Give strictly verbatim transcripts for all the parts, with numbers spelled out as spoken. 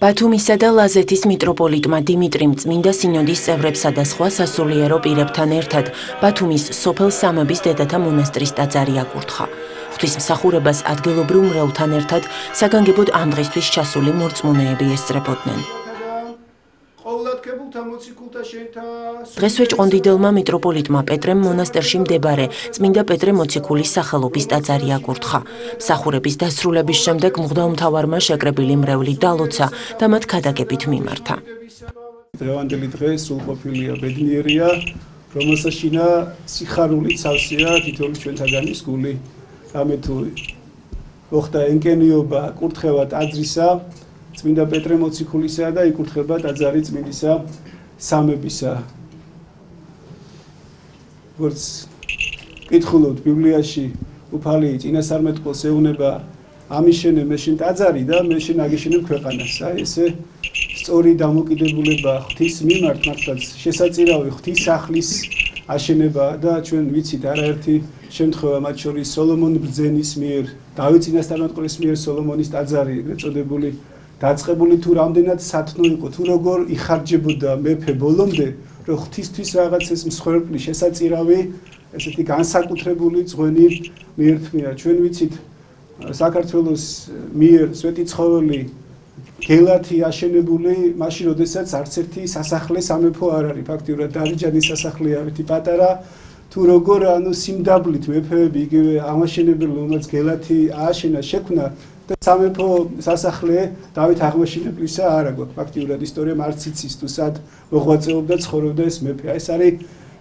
ბათუმისა და ლაზეთის მიტროპოლიტმა დიმიტრიმ წმინდა სინოდის წევრებსა და სხვა სასულიერო პირებთან ერთად ბათუმის სოფელ სამების დედათა მონასტრის ტაძარი აკურთხა. ღვთისმსახურებას ადგილობრივ მრევლთან ერთად საგანგებოდ ამ დღისთვის ჩასული მორწმუნეები ესწრებოდნენ. დღესვე ჭყონდიდელმა მიტროპოლიტმა პეტრემ მონასტერში მდებარე წმინდა პეტრე მოციქულის სახელობის ტაძარი აკურთხა. მსახურების დასრულების შემდეგ მღვდელმთავარმა შეკრებილი მრევლი დალოცა და მათ ქადაგებით მიმართა. დღევანდელი დღე სრულყოფილია, ბედნიერია, რომელსაც შინა სიხარული ცავსია თითოეულ ჩვენთაგანის გული. რამე თუ მოხდა ენკენიობა კურთხევა ტაძრისა, წმინდა პეტრე მოციქულისა და იკურთხება ტაძარი წმინდისა სამებისა. როგორც კითხულობთ ბიბლიაში, უფალი წინასწარმეტყველს ეუბნება ამიშენე მე შენ ტაძარი და მე შენ აგიშენებ ქვეყანას. აი ესე სწორი დამოკიდებულება ღვთის მიმართ მართლაც შესაწირავი ღვთის სახლის აშენება და ჩვენ ვიცით არაერთი შემთხვევა მათ შორის სოლომონ ბრძენის მიერ, დავით წინასწარმეტყველის მიერ სოლომონის ტაძარი ეგრეთ წოდებული დაწყებული თუ რამდენად სათნო იყო, თუ როგორ იხარჯებოდა მეფე ბოლომდე, რომ ღვთისთვის რაღაც ეს მსხვერპლი შესაწირავი, ესეთი განსაკუთრებული ძღვენი მიერთმია. ჩვენ ვიცით საქართველოს მიერ სვეტი ცხოველი გელათი აშენებული, მაშინ როდესაც არც ერთი სასახლე სამეფო არ არის, ფაქტიურად დავიჯანის სასახლეა ერთი პატარა, თუ როგორ ანუ სიმდაბლით მეფეები იგივე ამაშენებელი, რომელსაც გელათი ააშენა, შექმნა და სამეფო სასახლე დავით აღმაშენებლისა არა გვაქვს. ფაქტიურად ისტორიამ არც იცის თუ სად მოღვაწეობდა, ცხოვრობდა ეს მეფე. ეს არის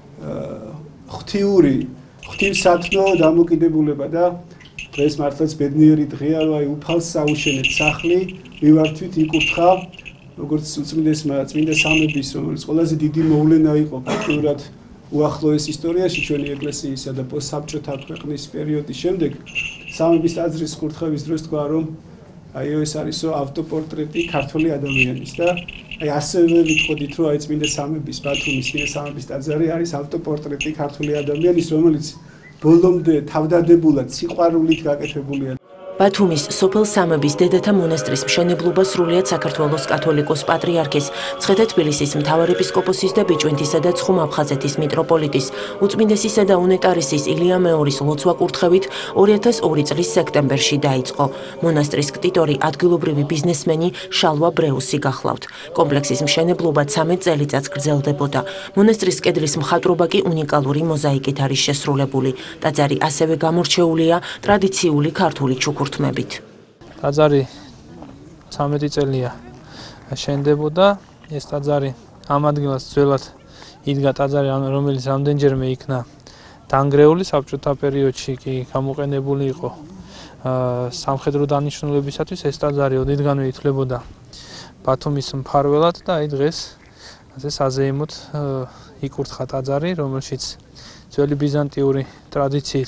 ღვთიური, ღვთისათნო დამოკიდებულება და დღეს მართლაც ბედნიერი დღეა, რომ აი უფალს აუშენეთ სახლი, მივართვით იკურთხა, როგორც უწმინდესმა წმინდა სამების, რომელიც ყველაზე დიდი მოვლენა იყო ფაქტიურად უახლოეს ისტორიაში ჩვენი ეკლესიისა და პოსტსაბჭოთა ქვეყნის პერიოდის შემდეგ. სამების ტაძრის კურთხევის დროს თქვა, რომ აი ეს არისო ავტოპორტრეტი ქართველი ადამიანის და აი ასევე ვიტყოდით, რომ აი წმინდა სამების ბათუმის წმინდა სამების ტაძარი არის ავტოპორტრეტი ქართველი ადამიანის, რომელიც ბოლომდე თავდადებულად სიყვარულით გაკეთებულია. ბათუმის სოფელ სამების დედათა მონასტრის მშენებლობა სრულიად საქართველოს კათოლიკოს პატრიარქის, მცხეთა-თბილისის მთავარეპისკოპოსის და ბიჭვინთისა და ცხუმ-აფხაზეთის მიტროპოლიტის, უწმინდესისა და უნეტარისის ილია მეორის ლოცვა-კურთხევით ორი ათას ორი წლის სექტემბერში დაიწყო. მონასტრის ქტიტორი ადგილობრივი ბიზნესმენი შალვა ბრეუსი გახლავთ. კომპლექსის მშენებლობა ცამეტ წელიწადს გრძელდებოდა. მონასტრის კედლის მხატვრობა კი უნიკალური მოზაიკით არის შესრულებული. ტაძარი ასევე გამორჩეულია ტრადიციული ქართული ჩუქურთმებით. ტაძარი ცამეტი წელია შენდებოდა. ეს ტაძარი ამ ადგილას ძველად იდგა ტაძარი, რომელიც რამდენჯერმე იქნა დანგრეული, საბჭოთა პერიოდში კი გამოყენებული იყო სამხედრო დანიშნულებისათვის. ეს ტაძარი ოდითგანვე ითვლებოდა ბათუმის მფარველად და აი დღეს ასე საზეიმოდ იკურთხა ტაძარი, რომელშიც ძველი ბიზანტიური ტრადიციით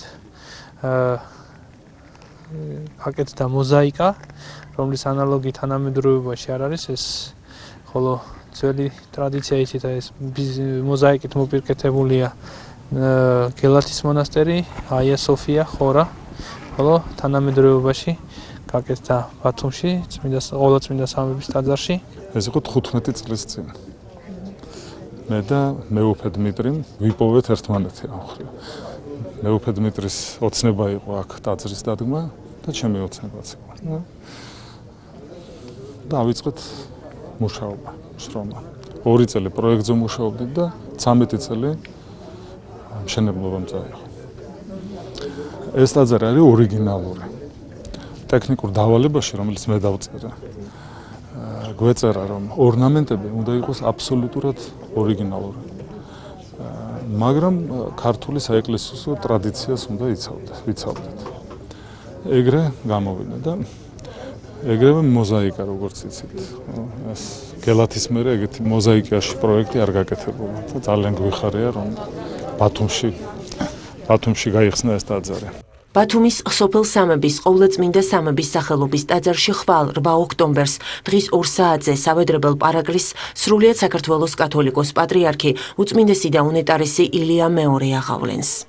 აკეთდა მოზაიკა, რომლის ანალოგი თანამედროვეობაში არ არის. ეს ხოლო ძველი ტრადიცია იცით, ეს მოზაიკით მოპირკეთებულია გელათის მონასტერი, აია სოფია, ხორა, ხოლო თანამედროვეობაში გაკეთდა ბათუმში, წმინდა ყოვლა წმინდა სამების ტაძარში. ეს იყო თხუთმეტი წლის წინ. მე და მეუფე დმიტრიმ ვიპოვეთ ერთმანეთი ამ მხრივ. მეუფე დმიტრის ოცნება იყო აქ ტაძრის დადგმა და ჩემი ოცნებაც იყო. და ავიწყეთ მუშაობა, შრომა. ორი წელი პროექტზე მუშაობდით და ცამეტი წელი მშენებლობამ წაიღო. ეს ტაძარი არის ორიგინალური. ტექნიკურ დავალებაში, რომელიც მე დავწერე, გვეწერა, რომ ორნამენტები უნდა იყოს აბსოლუტურად ორიგინალური. მაგრამ ქართული საეკლესიო ტრადიციას უნდა იცავდეთ. ეგრე გამოვიდა და ეგრევე მოზაიკა, როგორც იცით. ეს გელათის მერე ეგეთი მოზაიკაში პროექტი არ გაკეთებულა და ძალიან გვიხარია, რომ ბათუმში ბათუმში გაიხსნა ეს ტაძარი. ბათუმის სოფელ სამების ყოვლადწმინდა სამების სახელობის ტაძარში ხვალ რვა ოქტომბერს დღის ორ საათზე სავედრებელ პარაკლისს სრულიად საქართველოს კათოლიკოს პატრიარქი უწმინდესი და უნეტარესი ილია მეორე აღავლენს.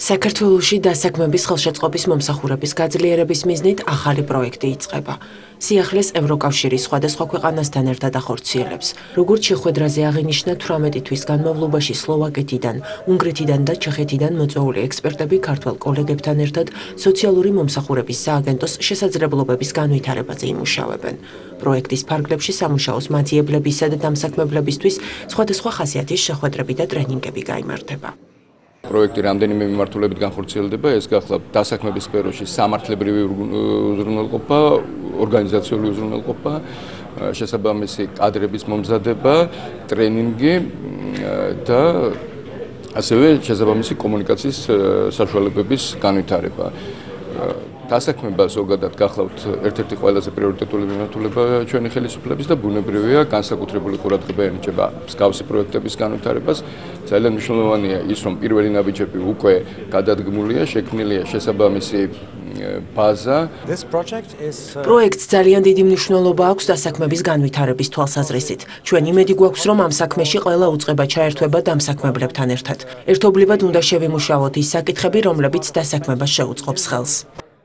საქართველოში დასაქმების ხელშეწყობის მომსახურების გაძლიერების მიზნით ახალი პროექტი იწყება. სიახლეს ევროკავშირის სხვადასხვა ქვეყანასთან ერთად ახორციელებს. Როგორც შეხვედრაზე აღინიშნა, თვრამეტი თვის განმავლობაში სლოვაკეთიდან, უნგრეთიდან და ჩეხეთიდან მოწვეული ექსპერტები ქართველ კოლეგებთან ერთად სოციალური მომსახურების სააგენტოს შესაძლებლობების განვითარებაზე იმუშავებენ. პროექტის ფარგლებში სამუშაოს მაძიებლებისა და დამსაქმებლებისთვის სხვადასხვა ხასიათის შეხვედრები და ტრენინგები გაიმართება. პროექტი რამდენიმე მიმართულებით განხორციელდება, ეს გახლავთ დასაქმების სფეროში სამართლებრივი უზრუნველყოფა, ორგანიზაციული უზრუნველყოფა, შესაბამისი კადრების მომზადება, ტრენინგი და ასევე შესაბამისი კომუნიკაციის საშუალებების განვითარება. დასაქმება ზოგადად გახლავთ ერთ-ერთი ყველაზე პრიორიტეტული მიმართულება ჩვენი ხელისუფლების და ბუნებრივია განსაკუთრებული ყურადღება ენიჭება მსგავსი პროექტების განვითარებას. ძალიან მნიშვნელოვანია ის, რომ პირველი ნაბიჯები უკვე გადადგმულია, შექმნილია შესაბამისი ბაზა. პროექტს ძალიან დიდი მნიშვნელობა აქვს დასაქმების განვითარების თვალსაზრისით. ჩვენ იმედი გვაქვს, რომ ამ საქმეში ყველა უწყება ჩაერთვება დამსაქმებლებთან ერთად. ერთობლივად უნდა შევიმუშაოთ ის საკითხები, რომლებიც დასაქმებას შეუწყობს ხელს.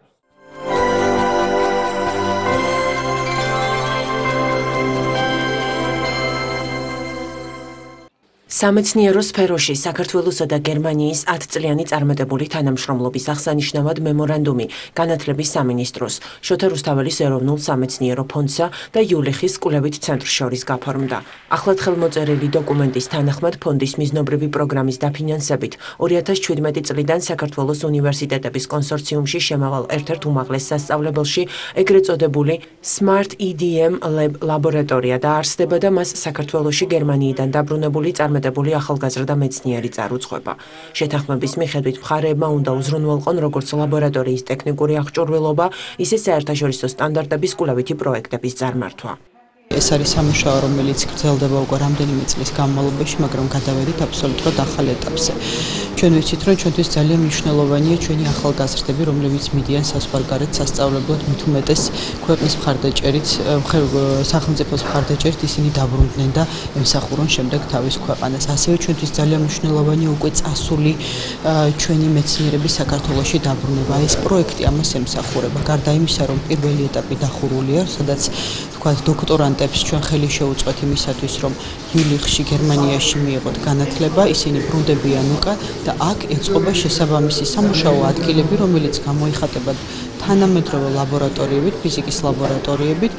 სამეცნიერო სფეროში საქართველოსა და გერმანიის ათწლიანი წარმატებული თანამშრომლობის აღსანიშნავად მემორანდუმი განათლების სამინისტროს, შოთა რუსთაველის ეროვნულ სამეცნიერო ფონდსა და იულიხის კვლევით ცენტრს შორის გაფორმდა. ახლად ხელმოწერილი დოკუმენტის თანახმად ფონდის მიზნობრივი პროგრამის დაფინანსებით ორი ათას შვიდმეტი წლიდან საქართველოს უნივერსიტეტების კონსორციუმში შემავალ ერთ-ერთ უმაღლეს სასწავლებელში ეგრეთ წოდებული Smart E D M Lab ლაბორატორია დაარსდება და მას საქართველოში გერმანიიდან დაბრუნებული წარმატებული ახალგაზრდა მეცნიერი წარუძღვება. შეთანხმების მიხედვით მხარეებმა უნდა უზრუნველყონ როგორც ლაბორატორიის ტექნიკური აღჭურვილობა, ისე საერთაშორისო სტანდარტების კვლევითი პროექტების წარმართვა. ეს არის სამუშაო, რომელიც გრძელდება უკვე რამდენიმე წლის განმავლობაში, მაგრამ გადავედით აბსოლუტურად ახალ ეტაპზე. ჩვენ ვიცით, რომ ჩვენთვის ძალიან მნიშვნელოვანია ჩვენი ახალგაზრდები, რომლებიც მიდიან საზღვარგარეთ სასწავლებლად, მით უმეტეს ქვეყნის მხარდაჭერით, სახელმწიფოს მხარდაჭერით ისინი დაბრუნდნენ და ემსახურონ შემდეგ თავის ქვეყანას. ასევე ჩვენთვის ძალიან მნიშვნელოვანია უკვე წასული ჩვენი მეცნიერების საქართველოში დაბრუნება. ეს პროექტი ამას ემსახურება. გარდა იმისა, რომ პირველი ეტაპი დახურულია, სადაც თქვა დოქტორანტებს ჩვენ ხელი შეუწყოთ იმისათვის, რომ იულიხში გერმანიაში მიიღოთ განათლება, ისინი ბრუნდებიან უკან და აქ ეწყობა შესაბამისი სამუშაო ადგილები, რომელიც გამოიხატება თანამედროვე ლაბორატორიებით, ფიზიკის ლაბორატორიებით.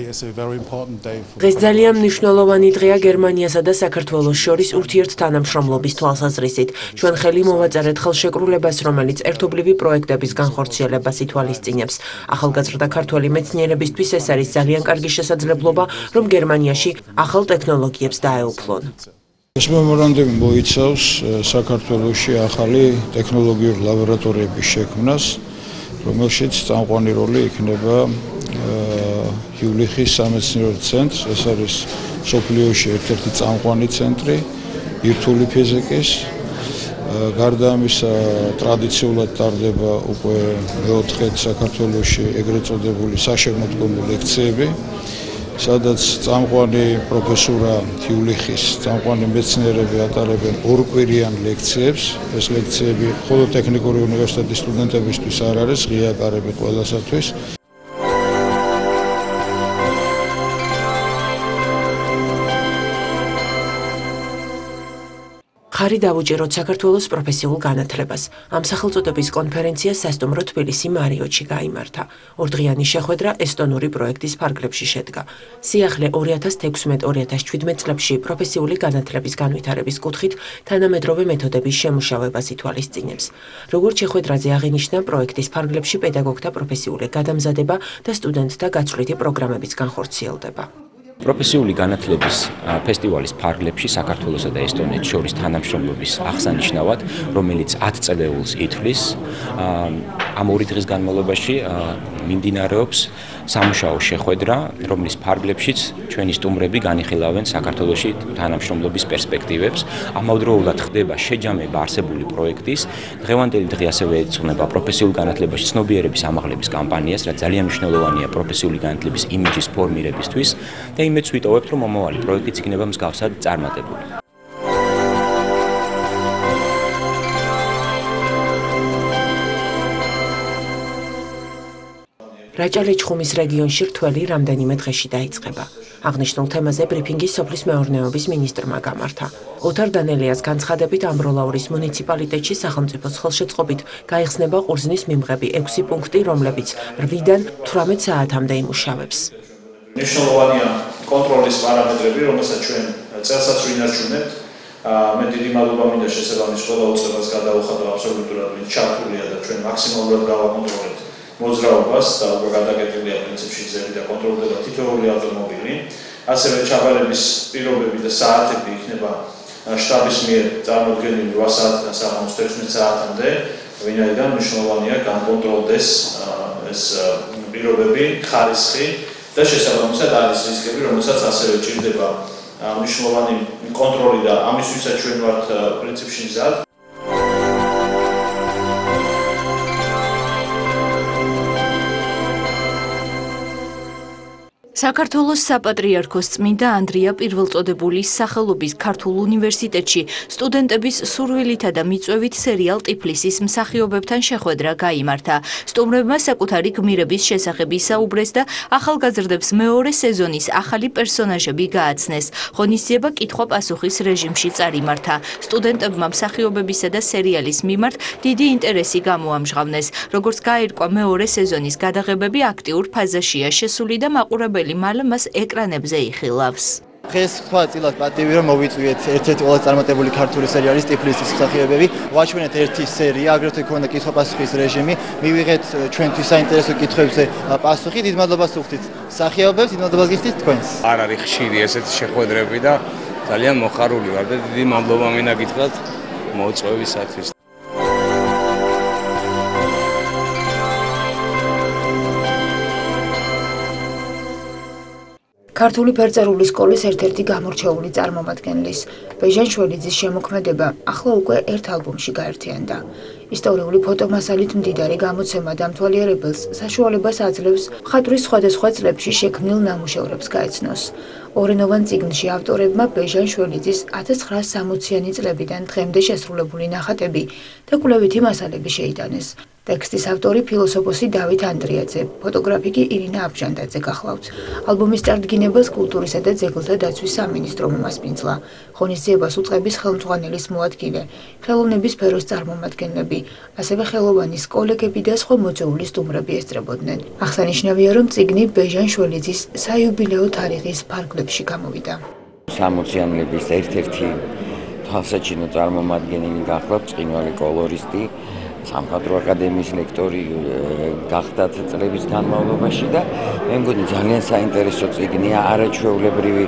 დღეს ძალიან მნიშვნელოვანი დღეა გერმანიასა და საქართველოს შორის ურთიერთთანამშრომლობის თვალსაზრისით. ჩვენ ხელი მოვაწერეთ ხელშეკრულებას, რომელიც ერთობლივი პროექტების განხორციელებას ითვალისწინებს. ახალგაზრდა ქართველი მეცნიერებისთვის ეს არის ძალიან კარგი შესაძლებლობა, რომ გერმანიაში ახალ ტექნოლოგიებს დაეუფლონ. ეს მემორანდუმი მოიცავს საქართველოში ახალი ტექნოლოგიური ლაბორატორიების შექმნას, რომელშიც წამყვანი როლი იქნება იულიხის სამეცნიერო ცენტრს, ეს არის მსოფლიოში ერთ-ერთი წამყვანი ცენტრი ბირთვული ფიზიკის. გარდა ამისა, ტრადიციულად ტარდება უკვე მეოთხედ საქართველოში ეგრეთ წოდებული საშემოდგომო ლექციები, სადაც წამყვანი პროფესორა იულიხის წამყვანი მეცნიერები ატარებენ ორკვირიან ლექციებს. ეს ლექციები მხოლოდ ტექნიკური უნივერსიტეტის სტუდენტებისთვის არ არის, ღია კარები ყველასათვის. ხარი დავუჭიროთ საქართველოს პროფესიულ განათლებას. ამ სახელწოდების კონფერენცია სასტუმრო თბილისი მარიოტში გაიმართა. ორდღიანი შეხვედრა ესტონური პროექტის ფარგლებში შედგა. სიახლე ორი ათას თექვსმეტ ორი ათას შვიდმეტ წლებში პროფესიული განათლების განვითარების კუთხით თანამედროვე მეთოდების შემუშავებას ითვალისწინებს. როგორც შეხვედრაზე აღინიშნა, პროექტის ფარგლებში პედაგოგთა პროფესიული გადამზადება და სტუდენტთა გაცვლითი პროგრამებიც განხორციელდება. პროფესიული განათლების ფესტივალის ფარგლებში საქართველოსა და ესტონეთს შორის თანამშრომლობის აღსანიშნავად, რომელიც ათ წელეულს ითვლის, ამ ორი დღის განმავლობაში მიმდინარეობს სამუშაო შეხვედრა, რომლის ფარგლებშიც ჩვენი სტუმრები განიხილავენ საქართველოში თანამშრომლობის პერსპექტივებს. ამავდროულად ხდება შეჯამება არსებული პროექტის. დღევანდელი დღე ასევე ეძღვნება პროფესიულ განათლებაში ცნობიერების ამაღლების კამპანიას, რაც ძალიან მნიშვნელოვანია პროფესიული განათლების იმიჯის ფორმირებისთვის და იმედს ვიტოვებთ, რომ მომავალი პროექტიც იქნება მსგავსად წარმატებული. რაჭა-ლეჩხუმის რეგიონში რთველი რამდენიმე დღეში დაიწყება. აღნიშნულ თემაზე ბრიფინგი სოფლის მეურნეობის მინისტრმა გამართა. ოთარ დანელიას განცხადებით ამბროლაურის მუნიციპალიტეტში სახელმწიფოს ხელშეწყობით გაიხსნება ყურძნის მიმღები ექვსი პუნქტი, რომლებიც რვიდან თვრამეტ საათამდე იმუშავებს. მნიშვნელოვანია კონტროლის პარამეტრები, რომელსაც ჩვენ წელსაც ვინარჩუნებთ. მე დიდი მადლობა მინდა შესაბამის ყველა უწყებას გადავუხადო აბსოლუტურად ვინც ჩართულია და ჩვენ მაქსიმალურად გავაკონტროლებთ მოძრაობას და უკვე გადაკეთებულია პრინციპში გზები და კონტროლდება თითოეული ავტომობილი. ასევე ჩაბარების პირობები და საათები იქნება შტაბის მიერ წარმოდგენილი რვა საათიდან საღამოს თერთმეტ საათამდე, ვინაიდან მნიშვნელოვანია განკონტროლდეს ეს პირობები, ხარისხი და შესაბამისად არის რისკები, რომელსაც ასევე ჭირდება მნიშვნელოვანი კონტროლი და ამისთვისაც ჩვენ ვართ პრინციპში მზად. საქართველოს საპატრიარქოს წმინდა ანდრია პირველწოდებულის სახელობის ქართულ უნივერსიტეტში სტუდენტების სურვილითა და მიწვევით სერიალ ტიფლისის მსახიობებთან შეხვედრა გაიმართა. სტუმრებმა საკუთარი გმირების შესახებ ისაუბრეს და ახალგაზრდებს მეორე სეზონის ახალი პერსონაჟები გააცნეს. ღონისძიება კითხვა-პასუხის რეჟიმში წარიმართა. სტუდენტებმა მსახიობებისა და სერიალის მიმართ დიდი ინტერესი გამოამჟღავნეს. როგორც გაირკვა, მეორე სეზონის გადაღებები აქტიურ ფაზაშია შესული და მაყურებელი მალე მას ეკრანებზე იხილავს. დღეს თქვა წილად პატივი რომ მოვიწვიეთ ერთ-ერთი ყველაზე წარმატებული ქართული სერიალის ტიფლისის მსახიობები. ვაჩვენეთ ერთი სერია, აგრეთვე ქონდა კითხვა-პასუხის რეჟიმი. მივიღეთ ჩვენთვის საინტერესო კითხვებზე პასუხი. დიდ მადლობას ვუხდით მსახიობებს, დიდ მადლობას გიხდით თქვენს. არ არის ხშირი ესეთი შეხვედრები და ძალიან მოხარული ვარ და დიდი მადლობა მინდა გითხრათ მოწვევისათვის. ქართული ფერწერული სკოლის ერთ-ერთი გამორჩეული წარმომადგენლის ბეჟან შველიძის შემოქმედება ახლა უკვე ერთ ალბომში გაერთიანდა. ისტორიული ფოტომასალით მდიდარი გამოცემა დამთვალიერებელს საშუალებას აძლევს მხატვრის სხვადასხვა წლებში შექმნილ ნამუშევრებს გაეცნოს. ორენოვან წიგნში ავტორებმა ბეჟან შველიძის ათას ცხრაას სამოციანი წლებიდან დღემდე შესრულებული ნახატები და კვლევითი მასალები შეიტანეს. ტექსტის ავტორი ფილოსოფოსი დავით ანდრიაძე, ფოტოგრაფიკი ირინა აბჟანდაძე გახლავთ. ალბომის წარდგინებას კულტურისა და ძეგლთა დაცვის სამინისტრო მომასპინძლა. ღონისძიებას უწყების ხელმძღვანელის მოადგილე, ხელოვნების სფეროს წარმომადგენლები, ასევე ხელოვანის კოლეგები და სხვა მოწვეული სტუმრები ესწრებოდნენ. აღსანიშნავია, რომ წიგნი ბეჟან შველიძის საიუბილეო თარიღის ფარგლებში გამოვიდა. სამოციანლების ერთ-ერთი თვალსაჩინო წარმომადგენელი გახლავთ, წყინვალი კოლორისტი, სამხატვრო აკადემიის ლექტორი გახდათ წლების განმავლობაში და მე მგონი ძალიან საინტერესო წიგნია, არაჩვეულებრივი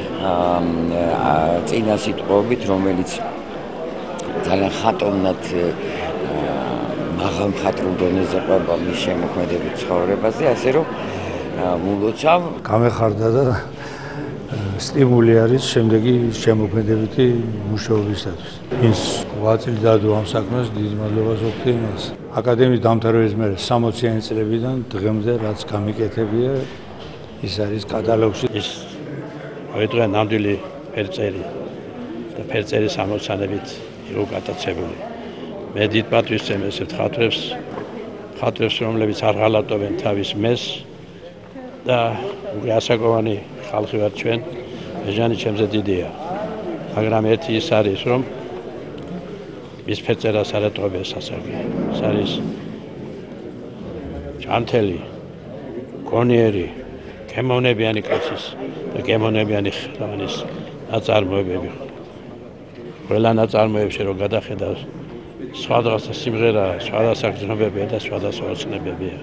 წინასიტყვებით, რომელიც ძალიან ხატოვნად მაღალ მხატვრულ დონეზე ყვება მის შემოქმედებით ცხოვრებაზე, ასე რომ მულოცავ გამეხარდა და სტიმული არის შემდეგი შემოქმედებითი მუშაობისათვის. ის ვაწილ დადო ამ საქმეს, დიდი მადლობას ვუხდი იმას. აკადემიის დამთავრების მერე სამოციანი წლებიდან დღემდე რაც გამიკეთებია, ის არის კატალოგში. ის მოედღა ნამდვილი ფერწერი და ფერწერის ამოცანებით იყო გატაცებული. მე დიდ პატივს ვცემ მხატვრებს, მხატვრებს, რომლებიც არ ღალატობენ თავის მეს და ასაკოვანი ხალხი ვართ ჩვენ. ბეჟანი ჩემზე დიდია, მაგრამ ერთი ის არის, რომ მის ფერწერას არ ეტყობია სასარგებლო. ეს არის ჯანმრთელი, გონიერი, გემოვნებიანი კაცის და გემოვნებიანი ხანის ნაწარმოებები. ყველა ნაწარმოებში რომ გადახედავს, სხვადასხვა სიმღერა, სხვადასხვა გრძნობებია და სხვადასხვა ოცნებებია.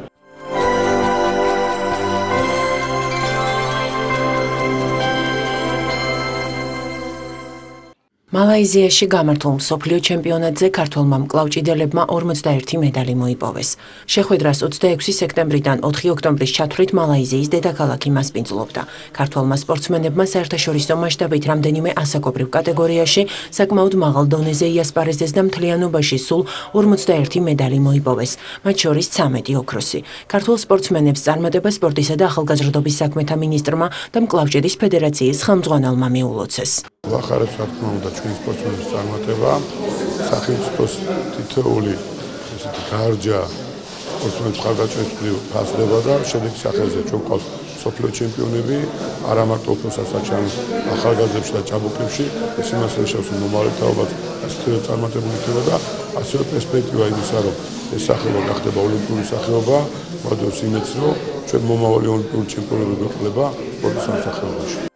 მალაიზიაში გამართულ მსოფლიო ჩემპიონატზე ქართველმა მკლავჭიდელებმა ორმოცდაერთი მედალი მოიპოვეს. შეხვედრას ოცდაექვსი სექტემბრიდან ოთხი ოქტომბრის ჩათვლით მალაიზიის დედაქალაქი მასპინძლობდა. ქართველმა სპორტსმენებმა საერთაშორისო მასშტაბით რამდენიმე ასაკობრივ კატეგორიაში საკმაოდ მაღალ დონეზე იასპარეზეს და მთლიანობაში სულ ორმოცდაერთი მედალი მოიპოვეს, მათ შორის ცამეტი ოქროსი. ქართულ სპორტსმენებს წარმატება სპორტისა და ახალგაზრდობის საქმეთა მინისტრმა და მკლავჭიდის ფედერაციის ხელმძღვანელმა მიულოცეს. ვახარებს რა თქმა უნდა ჩვენი სპორტსმენების წარმატება, სახელმწიფოს თითოეული ესეთი გარჯა სპორტსმენებს ხარდაჭერის ფასდება და შედეგის სახელზე ჩვენ გვყავს სოფლიო ჩემპიონები, არა მარტო უფროსად საჩვენ ახალგაზრდებში და ჭაბუკებში, ეს იმას ნიშნავს, რომ მომავალი თაობაც ასეთივე წარმატებული იქნება და ასევე პერსპექტივა იმისა, რომ ეს სახეობა გახდება ოლიმპიური სახეობა, მოდოს იმედს, რომ ჩვენ მომავალი ოლიმპიური ჩემპიონები გვეყოლება სპორტის ამ სახეობაში.